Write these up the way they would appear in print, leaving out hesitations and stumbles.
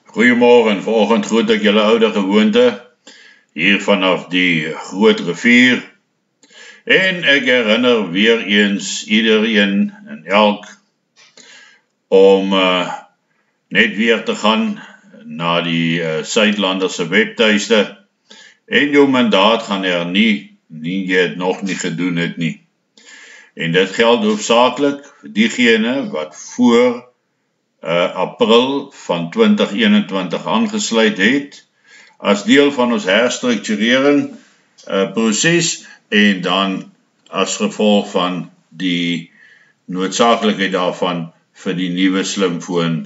Goeiemorgen, vanoggend groet ek julle oude gewoonte hier vanaf die Groot Rivier en ek herinner weer eens iedereen en elk om net weer te gaan na die Suidlanderse webtuiste en jou mandaat gaan hernie, nie jy het nog nie gedoen het nie. En dit geld hoofsaaklik vir diegene wat voor April van 2021 aangesluit het, as deel van ons herstrukturering proses en dan as gevolg van die noodsaaklikheid daarvan vir die nuwe slimfoon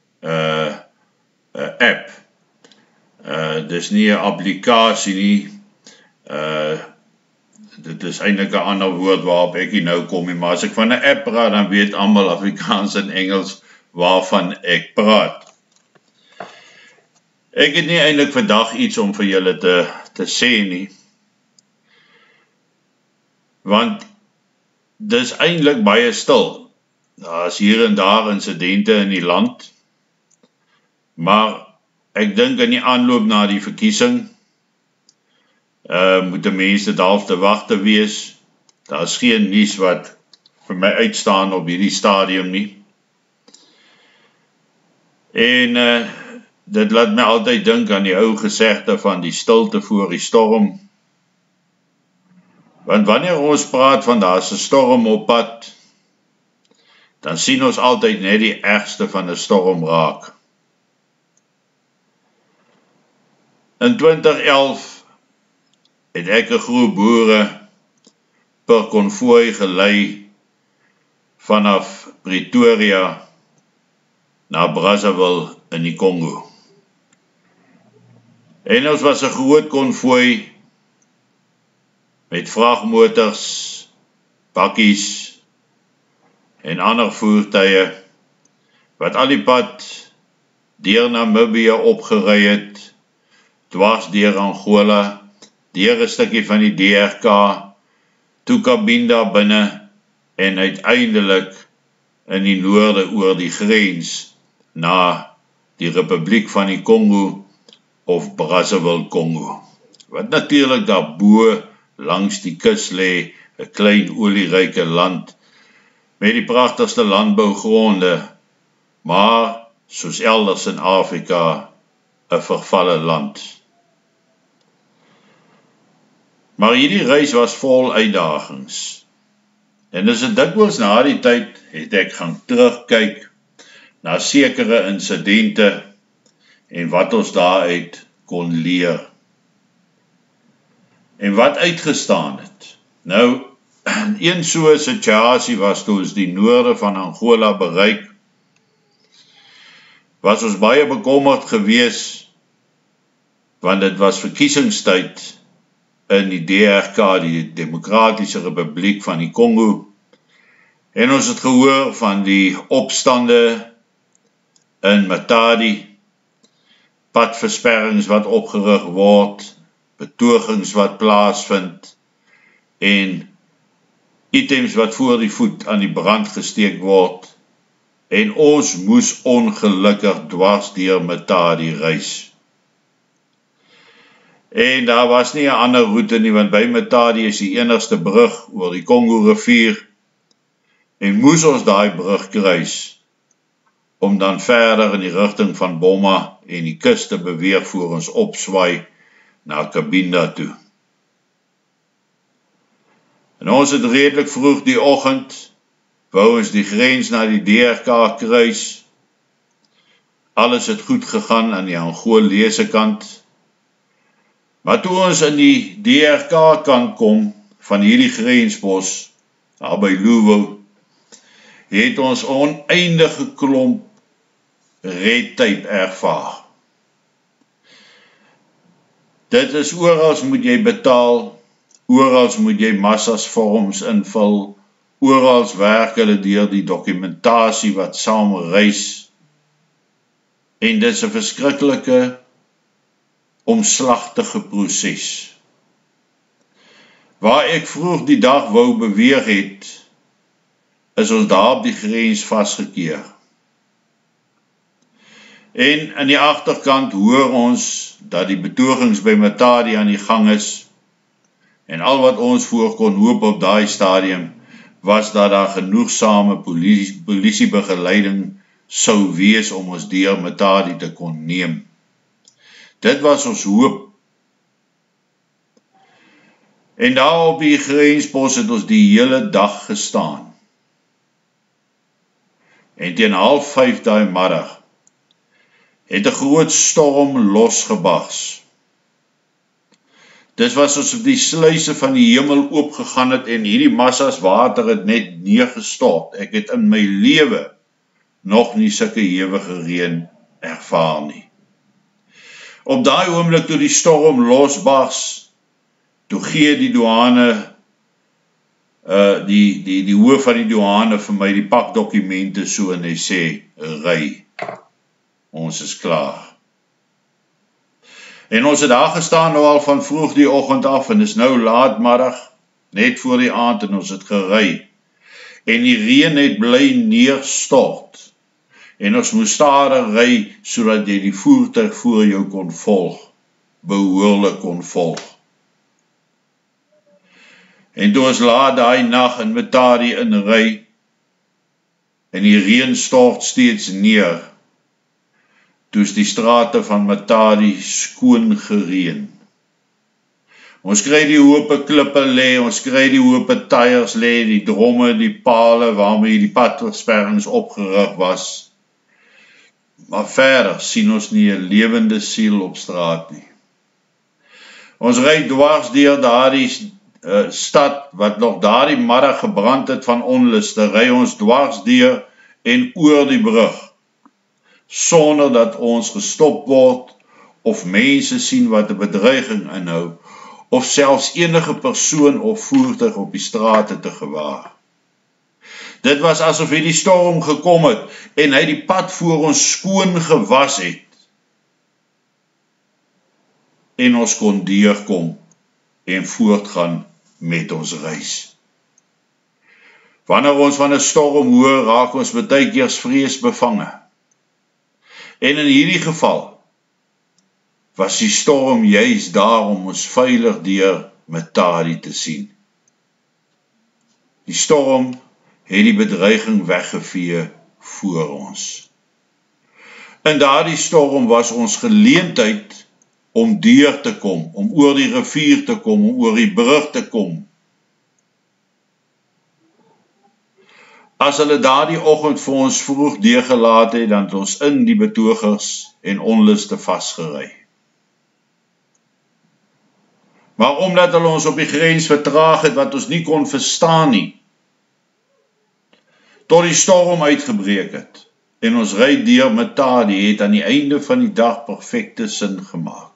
app. Dis nie 'n applikasie nie, dit is eintlik 'n ander woord waarop ek nou kom, maar as ek van 'n app praat, dan weet almal Afrikaans en Engels waarvan ek praat. Ek het nie eintlik vandag iets om vir julle te sê nie, want dis eintlik baie stil. Daar is hier en daar insidente in die land, maar ek dink in die aanloop na die verkiesing moet die mense half te wag te wees. Daar is geen nuus wat vir my uitstaan op hierdie stadium nie. En dit laat my altyd dink aan die ou gesegde van die stilte voor die storm. Want wanneer ons praat van daar's 'n storm op pad, dan sien ons altyd net die ergste van 'n storm raak. In 2011 het ek 'n groep boere per konvooi gelei vanaf Pretoria na Brazzaville in die Kongo. En ons was 'n groot konvooi met vragmotors, bakkies en ander voertuie wat al die pad deur Namibië opgery het, dwars deur Angola, deur 'n stukkie van die DRK, toe Cabinda binne en uiteindelik in die noorde oor die grens na die Republiek van die Kongo of Brazzaville Kongo. Wat natuurlik daarbo langs die kus lê, 'n klein olieryke land met die pragtigste landbougronde, maar soos elders in Afrika 'n vervalle land. Maar hierdie reis was vol uitdagings. En as dit dikwels na die tyd het ek gaan terugkyk na sekere insidente en wat ons daaruit kon leer. En wat uitgestaan het. Nou, een soort situasie was toe ons die noorde van Angola bereik, was ons baie bekommerd gewees, want dit was verkiesingstyd in die DRK, die Demokratiese Republiek van die Kongo, en ons het gehoor van die opstande in Matadi, padversperrings wat opgerig word, betogings wat plaasvind, en items wat voor die voet aan die brand gesteek word, en ons moes ongelukkig dwars deur Matadi reis. En daar was nie 'n ander roete nie, want by Matadi is die enigste brug oor die Kongo rivier, en moes ons daai brug kruis, om dan verder in die rigting van Boma en die kus te beweeg voor ons opswaai na Cabinda toe. En ons het redelik vroeg die oggend, wou ons die grens na die DRK kruis. Alles het goed gegaan aan die Angolese kant, maar toe ons in die DRK kant kom, van hierdie grensbos, daar by Luwo, het ons oneindige klomp red tape ervaar. Dit is orals moet jy betaal, orals moet jy massas vorms invul, orals werk hulle deur die dokumentasie wat saam reis, en dit is 'n verskriklike omslagtige proses. Waar ek vroeg die dag wou beweeg het, is ons daar op die grens vasgekeer. En aan die agterkant hoor ons dat die betogings by Matadi aan die gang is. En al wat ons voor kon hoop op daai stadium was dat daar genoegsame polisiebegeleiding sou wees om ons deur Matadi te kon neem. Dit was ons hoop. En daar op die grenspos het ons die hele dag gestaan. En teen 4:30 daai middag het 'n groot storm losgebars. Dit was asof die sluise van die hemel oopgegaan het en hierdie massas water het net neergestort. Ek het in my lewe nog nie sulke ewige reën ervaar nie. Op daai oomblik toe die storm losbars, toe gee die douane, die hoof van die douane vir my die pakdokumente so en hy sê, ry, ons is klaar. En ons het daar gestaan nou al van vroeg die oggend af en is nou laatmiddag, net voor die aand en ons het gery. En die reën het bly neerstort. En ons moes stadig ry sodat jy die voertuig voor jou kon volg, behoorlik kon volg. En toe ons laat daai nag in Matadi inry en die reën stort steeds neer, toe is die strate van Matadi skoon gereën. Ons kry die hoope klippe lê, ons kry die hoope tyres lê, die dromme, die pale waarmee die padversperrings opgerig was. Maar verder sien ons nie 'n lewende siel op straat nie. Ons ry dwars deur daardie stad wat nog daardie middag gebrand het van onluste, ry ons dwars deur en oor die brug, sonder dat ons gestop word, of mense sien wat 'n bedreiging inhou, of selfs enige persoon of voertuig op die strate te gewaar. Dit was asof die storm gekom het, en hy die pad voor ons skoon gewas het, en ons kon deurkom, en voortgaan met ons reis. Wanneer ons van 'n storm hoor, raak ons baie keer vreesbevange. En in hierdie geval was die storm juis daar om ons veilig deur Matadi te sien. Die storm het die bedreiging weggevee voor ons. In daardie storm was ons geleentheid om deur te kom, om oor die rivier te kom, om oor die brug te kom. As hulle daardie oggend vir ons vroeg deurgelaat het, dan het ons in die betogers en onluste vasgery. Maar omdat hulle ons op die grens vertraag het wat ons nie kon verstaan nie, tot die storm uitgebreek het, en ons ry deur Matadi het aan die einde van die dag perfekte sin gemaak.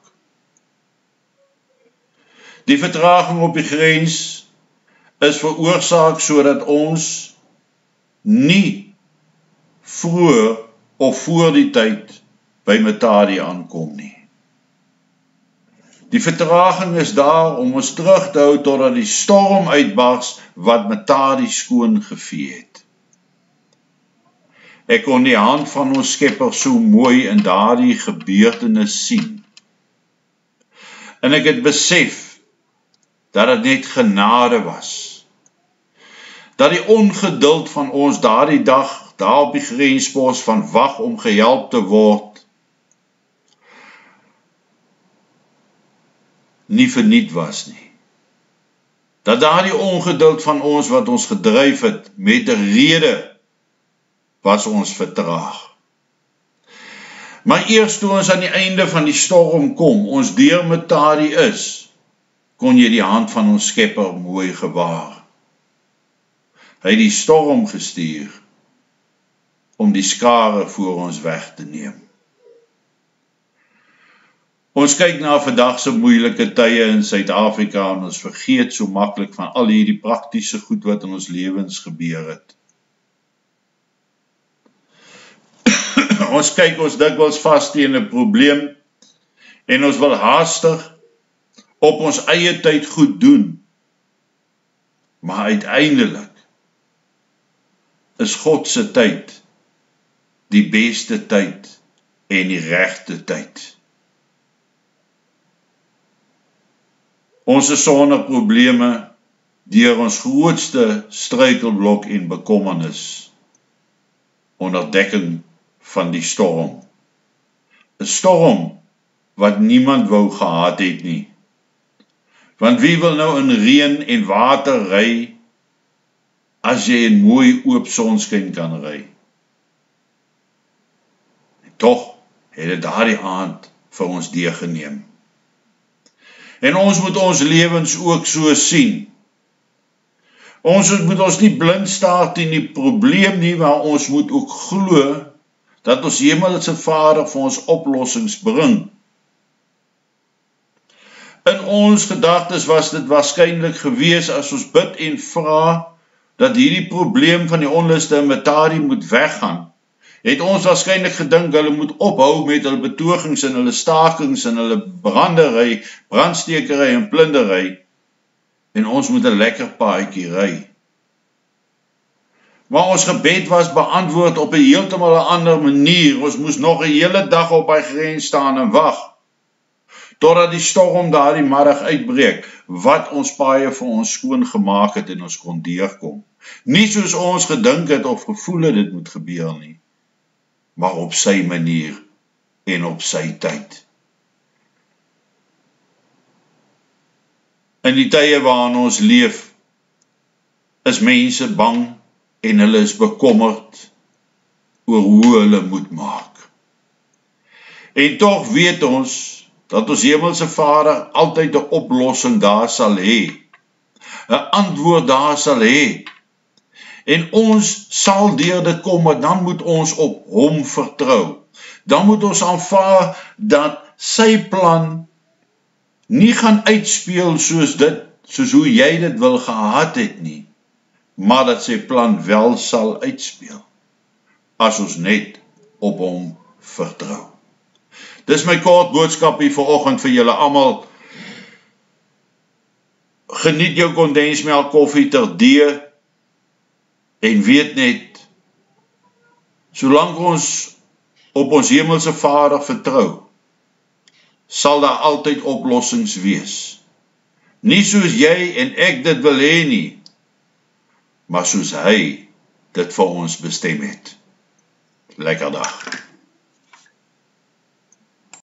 Die vertraging op die grens is veroorsaak sodat ons nie vroeg of voor die tyd by Matadi aankom nie. Die vertraging is daar om ons terug te hou totdat die storm uitbars wat Matadi skoon gevee het. Ek kon die hand van ons Skepper so mooi in daardie gebeurtenis sien. En ek het besef dat dit net genade was. Dat die ongeduld van ons daardie dag, daar op die grenspos van wag om gehelp te word, nie verniet was nie. Dat daardie ongeduld van ons wat ons gedryf het, met 'n rede was ons vertraag. Maar eers toe ons aan die einde van die storm kom, ons deur Matadi is, kon jy die hand van ons Skepper mooi gewaar. Hy het die storm gestuur om die skare voor ons weg te neem. Ons kyk na vandag se moeilike tye in Suid-Afrika en ons vergeet so maklik van al hierdie praktiese goed wat in ons lewens gebeur het. Ons kyk ons dikwels vas teen 'n probleem en ons wil haastig op ons eie tyd goed doen. Maar uiteindelik is God se tyd die beste tyd en die regte tyd. Ons is sonder probleme deur ons grootste struikelblok en bekommernis, onderdekking van die storm. 'n Storm wat niemand wou gehad het nie. Want wie wil nou in reën en water ry, as jy in mooi oop sonskyn kan ry? En tog het dit daardie aand vir ons deurgeneem. En ons moet ons lewens ook so sien. Ons moet ons nie blind staar teen die probleem nie, maar ons moet ook glo dat ons Hemelse Vader vir ons oplossings bring. In ons gedagtes was dit waarskynlik gewees as ons bid en vra dat hierdie probleem van die onluste in Matadi moet weggaan. Het ons waarskynlik gedink hulle moet ophou met hulle betogings en hulle stakings en hulle brandery, brandstekery en plundery en ons moet 'n lekker paadjie ry. Maar ons gebed was beantwoord op 'n heeltemal 'n ander manier. Ons moes nog 'n hele dag op hy grens staan en wag totdat die storm daardie middag uitbreek, wat ons paaie vir ons skoon gemaak het en ons kon deurkom. Nie soos ons gedink het of gevoel het dit moet gebeur nie, maar op sy manier en op sy tyd. In die tye waarin ons leef, is mense bang en hulle is bekommerd oor hoe hulle moet maak. En tog weet ons dat ons Hemelse Vader altyd 'n oplossing daar sal hê, 'n antwoord daar sal hê. En ons sal deur dit kom, maar dan moet ons op hom vertrou. Dan moet ons aanvaar dat sy plan nie gaan uitspeel soos hoe jy dit wil gehad het nie, maar dat sy plan wel sal uitspeel, as ons net op hom vertrou. Dis my kort boodskapie vanoggend vir julle almal. Geniet jou kondensmelk koffie terdee, en weet net, solank ons op ons Hemelse Vader vertrou, sal daar altyd oplossings wees. Nie soos jy en ek dit wil hê nie, maar soos hy dit vir ons bestem het. Lekker dag.